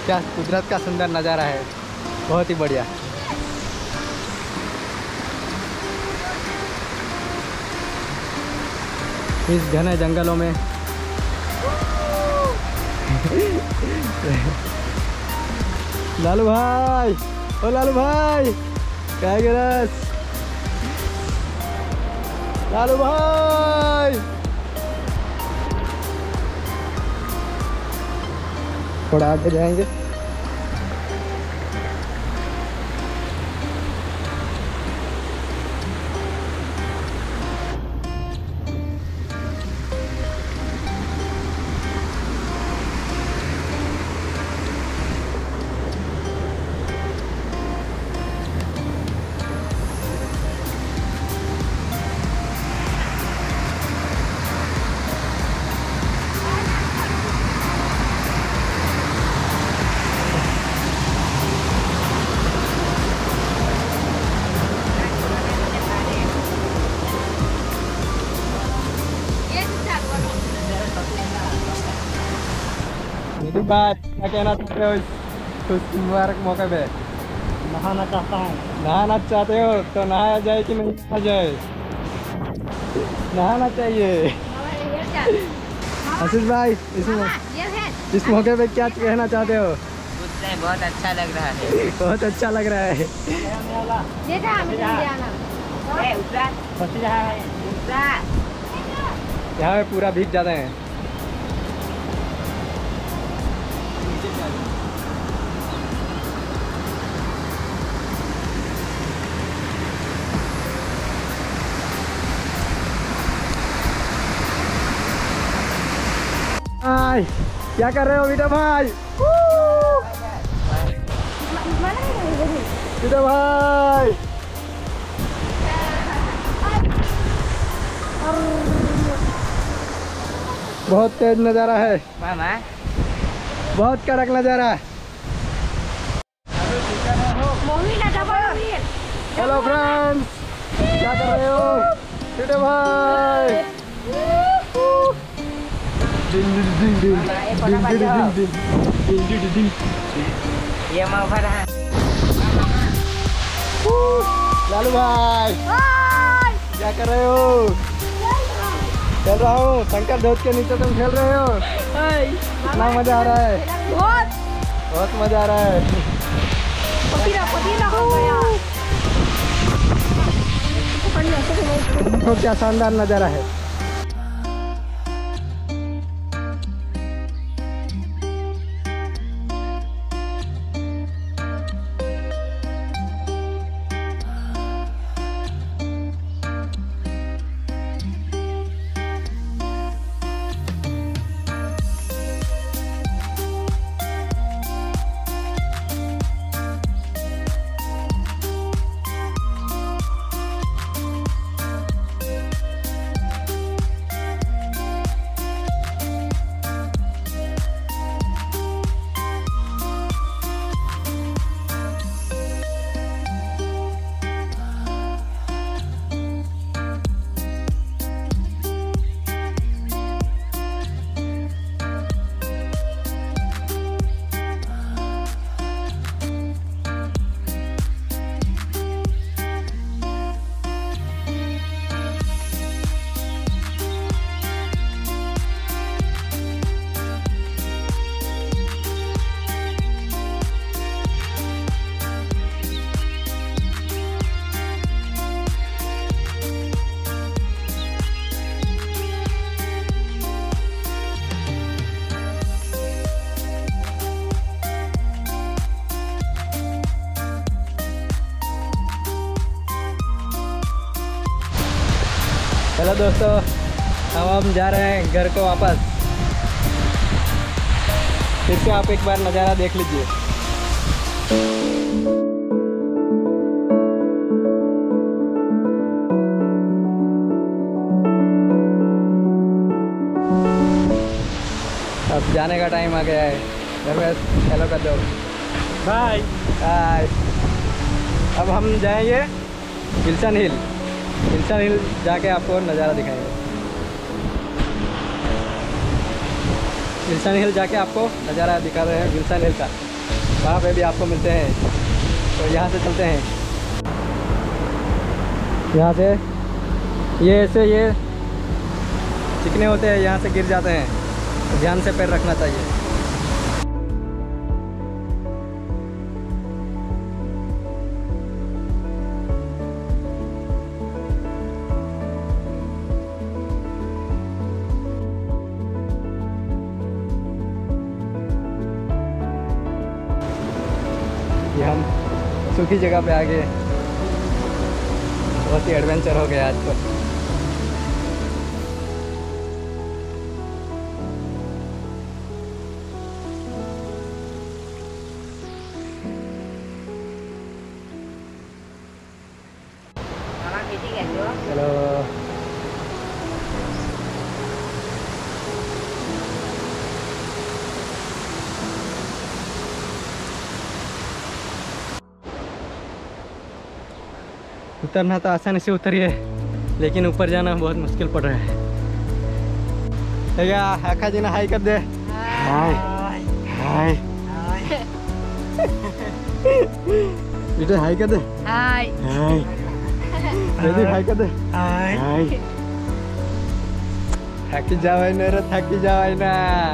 क्या कुदरत का सुंदर नज़ारा है, बहुत ही बढ़िया। इस घने जंगलों में लालू भाई, ओ लालू भाई, क्या गिरस? लालू भाई, थोड़ा आगे जाएंगे। बात क्या कहना चाहते हो इस मुबारक मौके पे? नहाना चाहता हूँ। नहाना चाहते हो तो नहाया जाए कि नहीं नहाया जाए? नहाना चाहिए। आशीष भाई, इस मौके पे क्या कहना चाहते हो? बहुत अच्छा लग रहा है। बहुत अच्छा लग रहा है। यहाँ पे पूरा भीग जाते हैं। भाई क्या कर रहे हो बेटा भाई? बेटा भाई, बहुत तेज नज़ारा है, बहुत कड़क नज़ारा है। हेलो फ्रेंड्स, क्या कर रहे हो बेटा भाई? ये माफर है। लालू भाई क्या कर रहे हो? खेल रहा हूँ। शंकर धोत के नीचे तुम खेल रहे हो? कितना मजा आ रहा है? बहुत मजा आ रहा है। देखो क्या शानदार नज़ारा है। हेलो दोस्तों, हम जा रहे हैं घर को वापस। फिर से आप एक बार नज़ारा देख लीजिए। अब जाने का टाइम आ गया है। घर में हेलो कर दो, बाय बाय। अब हम जाएंगे विल्सन हिल। विल्सन हिल जाके आपको नज़ारा दिखाएंगे। विल्सन हिल जाके आपको नज़ारा दिखा रहे हैं विल्सन हिल का। वहाँ पे भी आपको मिलते हैं। तो यहाँ से चलते हैं, यहाँ से ये ऐसे ये चिकने होते हैं, यहाँ से गिर जाते हैं, तो ध्यान से पैर रखना चाहिए। ये हम सूखी जगह पे आ गए। बहुत ही एडवेंचर हो गया आज तो। हेलो, उतरना तो आसानी से उतरिए, लेकिन ऊपर जाना बहुत मुश्किल पड़ रहा है। भैया आका जी ने हाई कर दे। हाय हाय बेटा हाई कर दे। हाय हाय जल्दी हाई कर दे। हाय हाय थकी जाओ ना रे, थकी जाओ ना।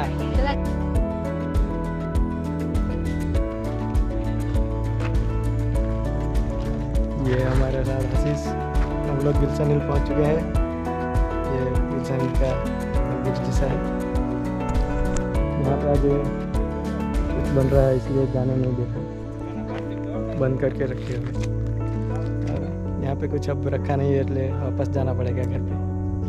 ये हमारे साथ आशीष, हम लोग गिरसन हिल पहुंच चुके हैं। ये गिरसन हिल का ब्रिज जैसा है, यहाँ पे आगे कुछ बन रहा है इसलिए जाने नहीं देता, बंद करके रखे हुए। और यहाँ पे कुछ अब रखा नहीं है इसलिए वापस जाना पड़ेगा घर पे।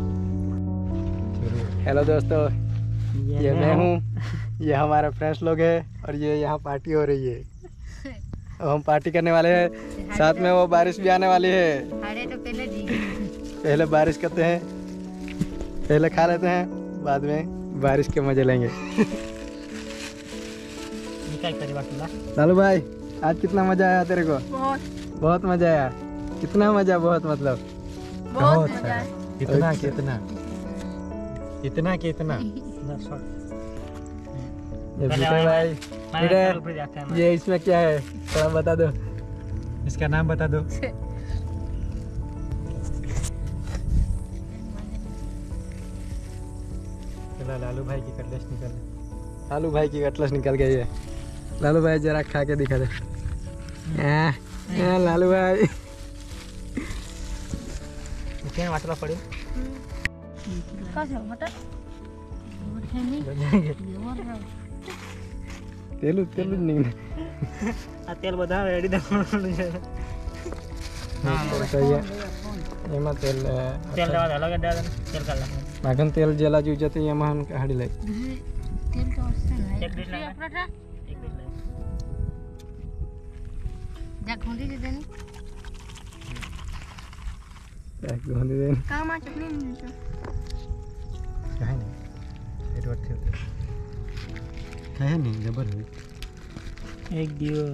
हेलो दोस्तों, ये मैं हूँ, ये हमारे फ्रेंड्स लोग हैं और ये यहाँ पार्टी हो रही है। अब हम पार्टी करने वाले हैं, साथ में वो बारिश भी आने वाली है। अरे तो पहले बारिश करते हैं, पहले खा लेते हैं, बाद में बारिश के मजे लेंगे। लालू भाई आज कितना मजा आया तेरे को? बहुत मजा आया। कितना मजा? बहुत मतलब बहुत मजा है। कितना कितना कितना कितना ये बेटे भाई, बेटे ये इसमें क्या है थोड़ा बता दो, इसका नाम बता दो। चला लालू भाई की कटलेस निकल, लालू भाई की कटलेस निकल गई है। लालू भाई जरा खा के दिखा दे। लालू भाई वाटला पड़े तेलू तेलू नहीं तेल बता रेडी एमा तेल तेल अलग तेल कर मागन तेल जला जू जाते एमा हम हाड़ी ले घोंदी दे देनी गोंदी देन काम आ चटनी नहीं काहे नहीं एडवर्ड थे काहे नहीं जबर हुई एक दियो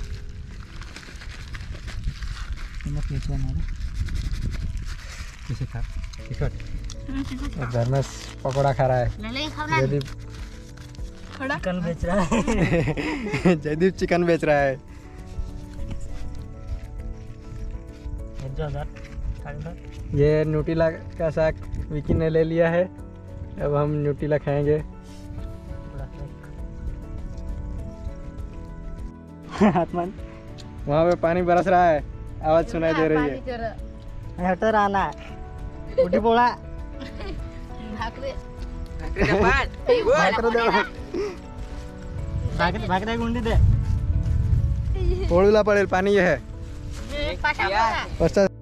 इनफ नीचे ना किसे खा टिकट धर्मेश पकोड़ा खा रहा है। ले ले खाना जयदीप खड़ा चिकन बेच रहा है। जयदीप चिकन बेच रहा है। ये न्यूटीला का साग विकी ने ले लिया है, अब हम न्यूटीला खाएंगे। वहाँ पे पानी बरस रहा है, आवाज सुनाई दे रही है। हटर आना उठी बोला भागरे गुंडी दे ओळूला पडेल पाणी ये है पश्चात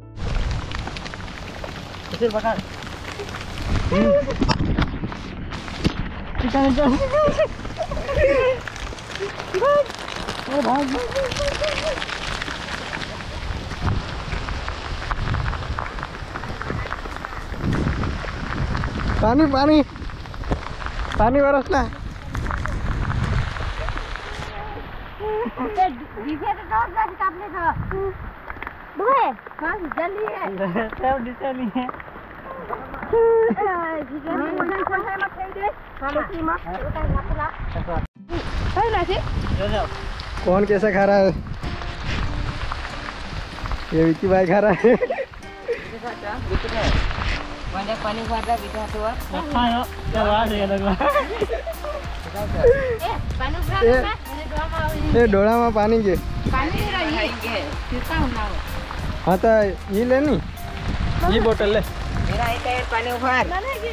फिर पकड़ चिकन भाग पानी पानी पानी बरसना जल्दी है सब डिटेल है कौन कैसे खा रहा है? ये विक्की भाई खा रहा है। पानी भर रहा बिठा तो खाओ चलवा दे लगवा ये डोड़ा में पानी के हाँ तो ये लेनी ये बोतल ले मेरा एक है पानी भर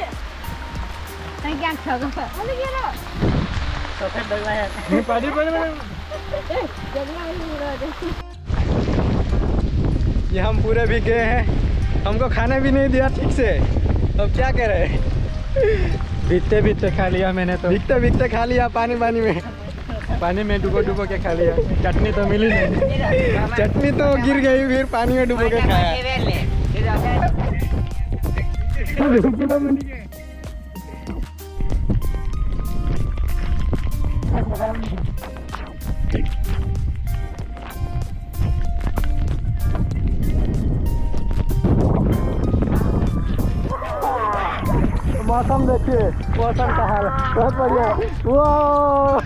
पानी ये हम पूरे भीग गए हैं, हमको खाने भी नहीं दिया ठीक से। अब क्या करें? भीगते भीगते खा लिया मैंने तो। भीगते भीगते खा लिया पानी पानी में डुबो के खा लिया। चटनी तो मिली नहीं। चटनी तो गिर गई, फिर पानी में डुबो के खाया। मौसम देखिए, मौसम का हाल बहुत बढ़िया। वो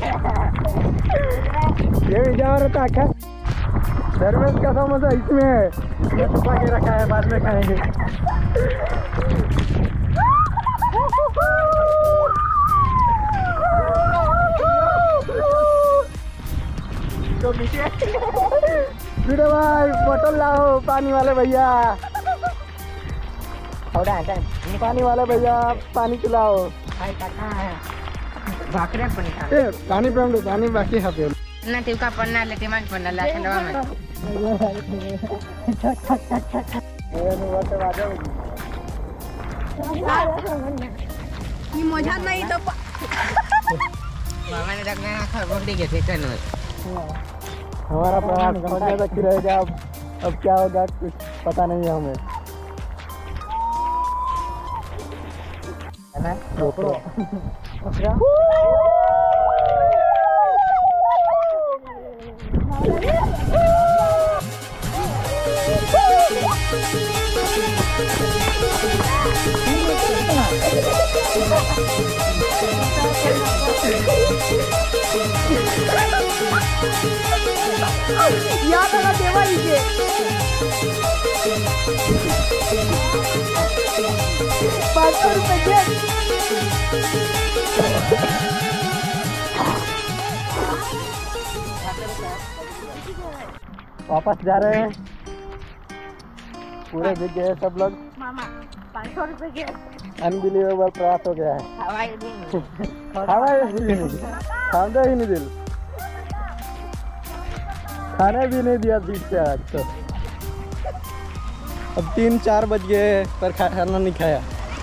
ये भी जा रहा था क्या? सर्विस का समोसा इसमें है, ये छुपा के रखा है, बाद में खाएंगे। तो वीडियो भाई बोतल लाओ, पानी वाले भैया, पानी वाले भैया पानी पिलाओ। पानी पे पानी बाकी है पे ना तिवका पन्ना ले तिमान पन्ना ला खंडवा में ये मजा नहीं तो मामा ने रखना खा बोली के थे कनो हमारा प्रयास पहुंचने तक ही रहेगा। अब क्या होगा कुछ पता नहीं है हमें, है ना? याद आना देवा इसे 500 रुपए के वापस जा रहे हैं, पूरे भीग गए सब लोग। मामा 500 रुपए के अनबिलीवेबल प्रयास हो गया है। हवाई खाने ही नहीं दिल, खाने भी नहीं दिया बीच से आज तो। अब 3-4 बज गए पर खाना नहीं खाया।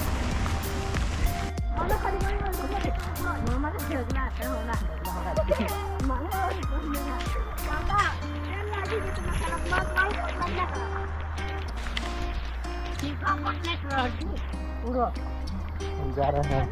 जा रहे हैं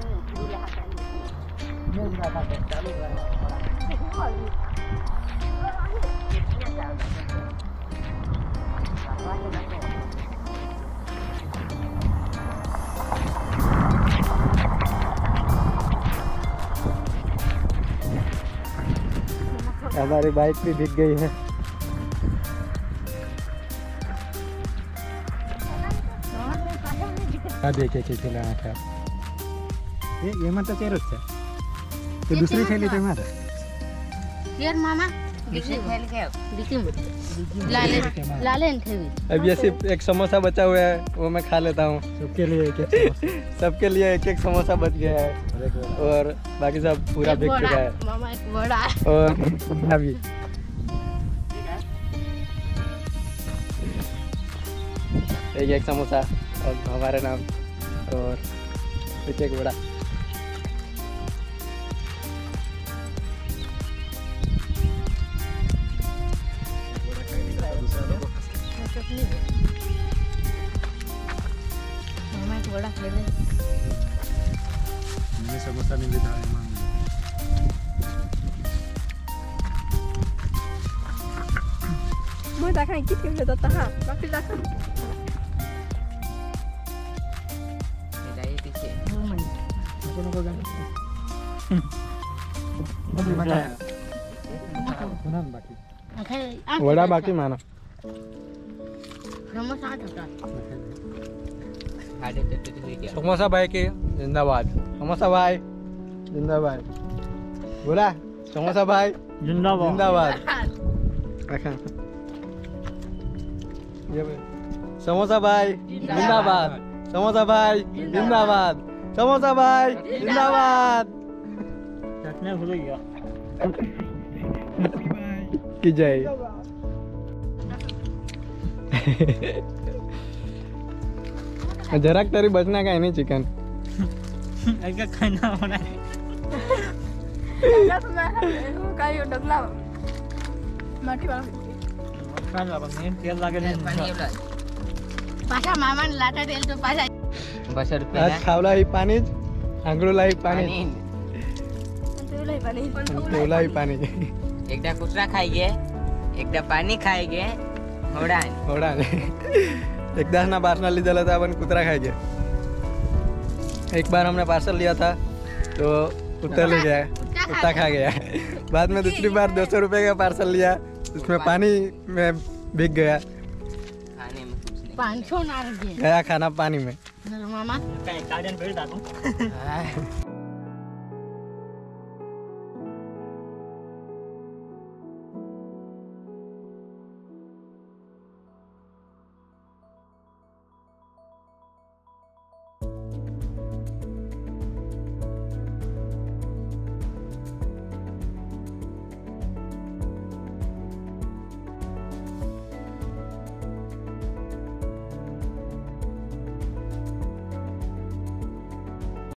हमारी बाइक भी भीग गई है। देखे खिला था ये मत चेरच ते दुसरी थैली ते मार यार मामा दिखे खेल के दिखी लालेन थे। अब ये सिर्फ एक समोसा बचा हुआ है, वो मैं खा लेता हूँ। सबके लिए एक सबके लिए एक समोसा बच गया है और बाकी सब पूरा बिक चुका है। मामा एक बड़ा और अभी एक समोसा और हमारे नाम और कुछ एक बड़ा। मामा एक बड़ा ले ले। मैंने समोसा नहीं लिया मैं देखा नहीं कितने में देता है बाकी देखा जाइए पीछे पुन्हा बाकी वडा बाकी मानो समोसा होता आधे तो हुई गया समोसा भाई की जिंदाबाद समोसा भाई जिंदाबाद बोला समोसा भाई जिंदाबाद रखा ये भाई समोसा भाई जिंदाबाद समोसा भाई जिंदाबाद समोसा भाई जिंदाबाद चटनी भूल गया की जय જરાક તારી બચના કાંઈ નહીં ચિકન ऐसा खाना होना है કાયો ડગલા માટી વાળો खाना अपन तेल लगे पानी नहीं एवढं પાછા મામાને લાટા તેલ તો પાછા 200 रुपये આજ ખાવલા ही पाणी आंघोळला ही पाणी पाणी ठेवला ही पाणी एकदा कुत्रा खाएगे एकदा पानी खाएगे होड़ा थोड़ा एकदा ना पार्सल ली था अपन कुतरा खाएंगे एक बार हमने पार्सल लिया था तो कुत्ता ले गया कुत्ता खा गया बाद में दूसरी बार 200 रुपये का पार्सल लिया उसमें पानी में भीग गया खाने में कुछ नहीं 500 ના રગે गया खाना पानी में મામા कहीं गार्डन भेज डालूं